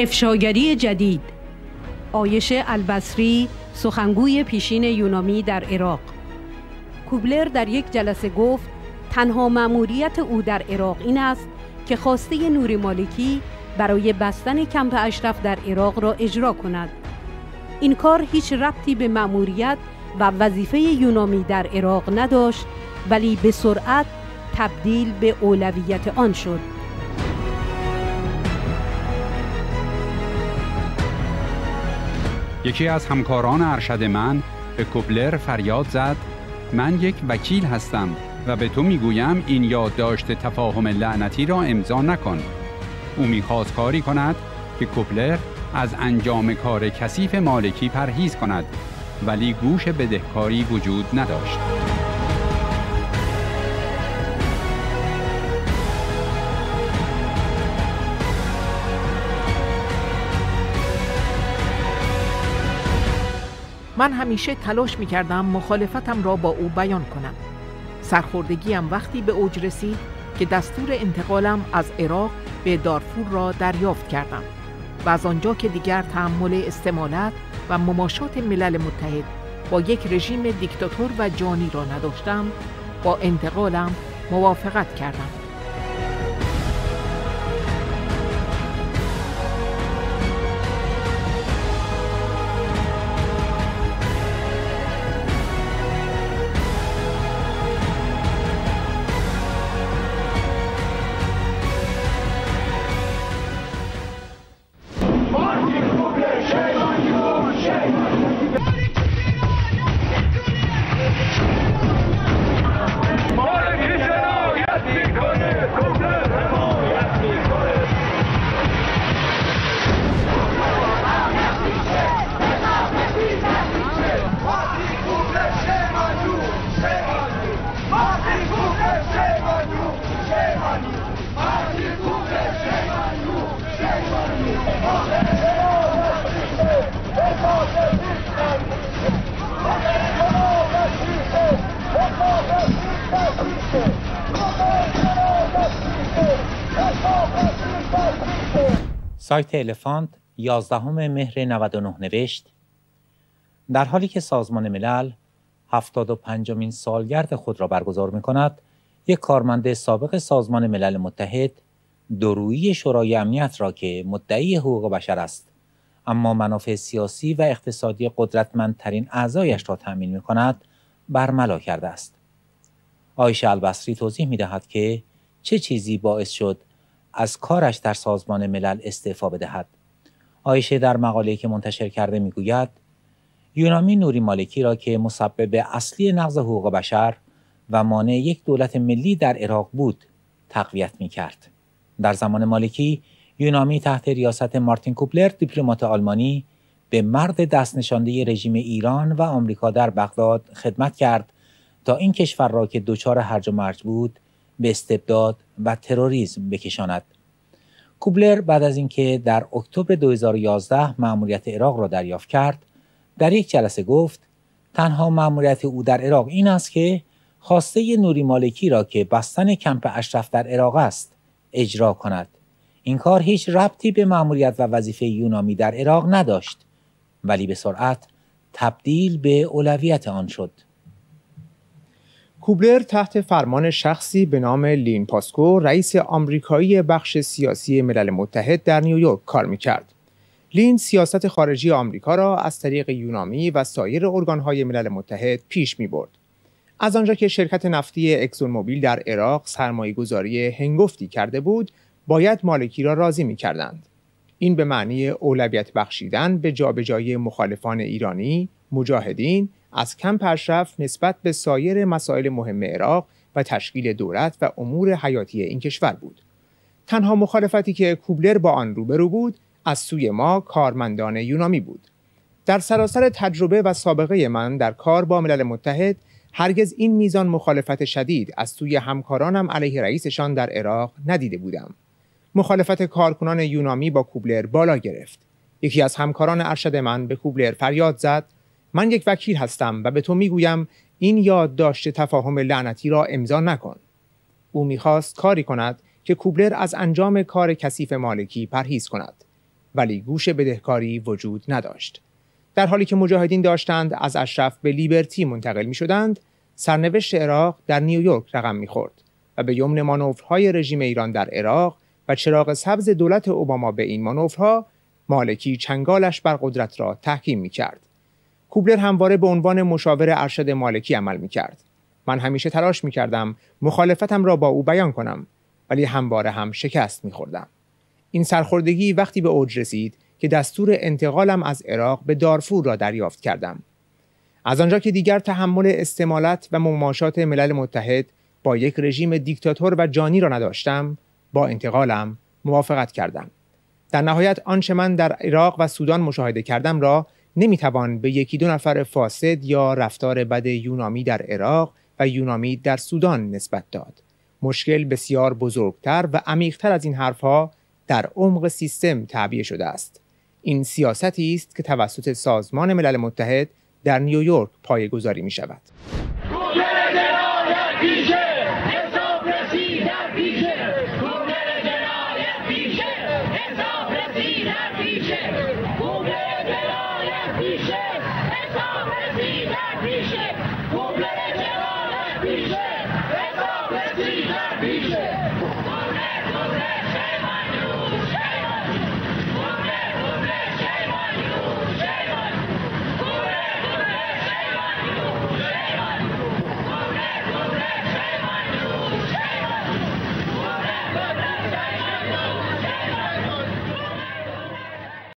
افشاگری جدید. عایشه البصری، سخنگوی پیشین یونامی در عراق. کوبلر در یک جلسه گفت تنها مأموریت او در عراق این است که خواسته نوری مالکی برای بستن کمپ اشرف در عراق را اجرا کند. این کار هیچ ربطی به مأموریت و وظیفه یونامی در عراق نداشت، ولی به سرعت تبدیل به اولویت آن شد. یکی از همکاران ارشد من به کوبلر فریاد زد: من یک وکیل هستم و به تو میگویم این یادداشت تفاهم لعنتی را امضا نکن. او میخواست کاری کند که کوبلر از انجام کار کثیف مالکی پرهیز کند، ولی گوش بدهکاری وجود نداشت. من همیشه تلاش می‌کردم مخالفتم را با او بیان کنم. سرخوردگیم وقتی به اوج رسید که دستور انتقالم از عراق به دارفور را دریافت کردم و از آنجا که دیگر تحمل استمالت و مماشات ملل متحد با یک رژیم دیکتاتور و جانی را نداشتم، با انتقالم موافقت کردم. سایت الفانت 11 مهر 99 نوشت: در حالی که سازمان ملل 75مین سالگرد خود را برگزار می‌کند، یک کارمند سابق سازمان ملل متحد دورویی شورای امنیت را که مدعی حقوق بشر است اما منافع سیاسی و اقتصادی قدرتمندترین اعضایش را تأمین می‌کند برملا کرده است. عایشه البصری توضیح می‌دهد که چه چیزی باعث شد از کارش در سازمان ملل استعفا بدهد. عایشه در مقاله‌ای که منتشر کرده میگوید یونامی نوری مالکی را که مسبب اصلی نقض حقوق بشر و مانع یک دولت ملی در عراق بود تقویت میکرد. در زمان مالکی یونامی تحت ریاست مارتین کوبلر دیپلمات آلمانی به مرد دست نشانده رژیم ایران و آمریکا در بغداد خدمت کرد تا این کشور را که دچار هرج و مرج بود به استبداد و تروریسم بکشاند. کوبلر بعد از اینکه در اکتبر 2011 مأموریت عراق را دریافت کرد، در یک جلسه گفت تنها مأموریت او در عراق این است که خواسته نوری مالکی را که بستن کمپ اشرف در عراق است اجرا کند. این کار هیچ ربطی به مأموریت و وظیفه یونامی در عراق نداشت، ولی به سرعت تبدیل به اولویت آن شد. کوبلر تحت فرمان شخصی به نام لین پاسکو، رئیس آمریکایی بخش سیاسی ملل متحد در نیویورک کار می‌کرد. لین سیاست خارجی آمریکا را از طریق یونامی و سایر ارگان‌های ملل متحد پیش می‌برد. از آنجا که شرکت نفتی اکسون موبیل در عراق سرمایه‌گذاری هنگفتی کرده بود، باید مالکی را راضی می‌کردند. این به معنی اولویت بخشیدن به جابجایی مخالفان ایرانی، مجاهدین از کمپ اشرف نسبت به سایر مسائل مهم عراق و تشکیل دولت و امور حیاتی این کشور بود. تنها مخالفتی که کوبلر با آن روبرو بود از سوی ما کارمندان یونامی بود. در سراسر تجربه و سابقه من در کار با ملل متحد هرگز این میزان مخالفت شدید از سوی همکارانم علیه رئیسشان در عراق ندیده بودم. مخالفت کارکنان یونامی با کوبلر بالا گرفت. یکی از همکاران ارشد من به کوبلر فریاد زد: من یک وکیل هستم و به تو میگویم این یادداشت تفاهم لعنتی را امضا نکن. او میخواست کاری کند که کوبلر از انجام کار کثیف مالکی پرهیز کند. ولی گوش بدهکاری وجود نداشت. در حالی که مجاهدین داشتند از اشرف به لیبرتی منتقل می شدند، سرنوشت عراق در نیویورک رقم می خورد و به یمن مانورهای رژیم ایران در عراق و چراغ سبز دولت اوباما به این مانورها، مالکی چنگالش بر قدرت را تحکیم می کرد. کوبلر همواره به عنوان مشاور ارشد مالکی عمل می کرد. من همیشه تلاش می کردم مخالفتم را با او بیان کنم، ولی همواره هم شکست می خوردم. این سرخوردگی وقتی به اوج رسید که دستور انتقالم از عراق به دارفور را دریافت کردم. از آنجا که دیگر تحمل استمالت و مماشات ملل متحد با یک رژیم دیکتاتور و جانی را نداشتم، با انتقالم موافقت کردم. در نهایت آنچه من در عراق و سودان مشاهده کردم را نمیتوان به یکی دو نفر فاسد یا رفتار بد یونامی در عراق و یونامی در سودان نسبت داد. مشکل بسیار بزرگتر و عمیق‌تر از این حرفها در عمق سیستم تعبیه شده است. این سیاستی است که توسط سازمان ملل متحد در نیویورک پایه‌گذاری می شود.